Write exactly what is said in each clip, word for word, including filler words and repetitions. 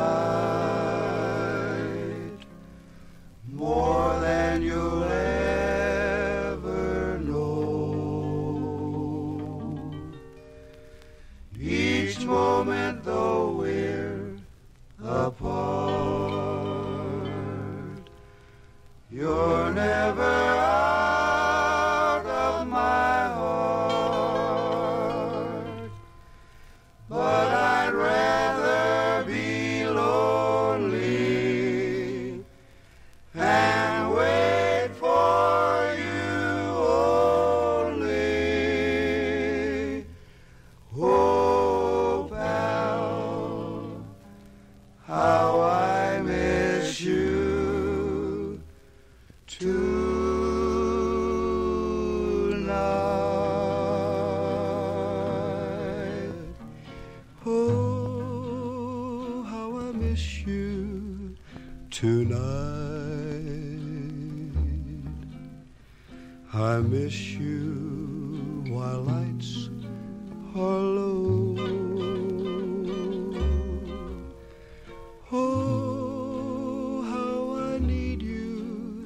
more than you'll ever know. Each moment though we're apart, you're never out of my heart. But I'd rather be lonely and wait for you only. Oh, pal, how I miss you tonight. Oh, how I miss you tonight. I miss you while lights are low. Oh, how I need you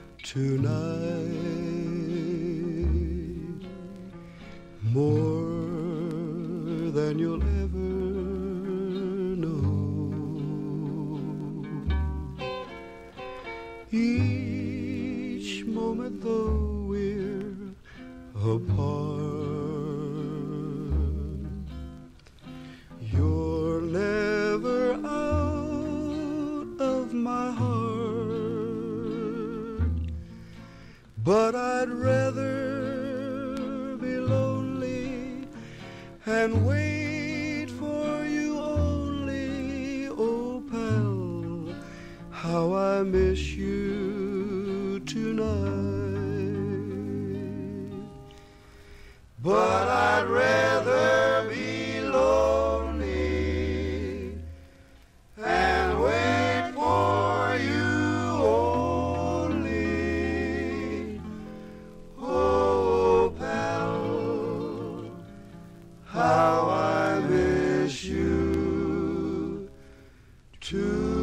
tonight, more than you'll ever know. Each moment though we're apart, you're never out of my heart. But I'd rather be lonely and wait for you only. Oh, pal, how I miss you tonight. But I'd rather be lonely and wait for you only. Oh, pal, how I miss you too.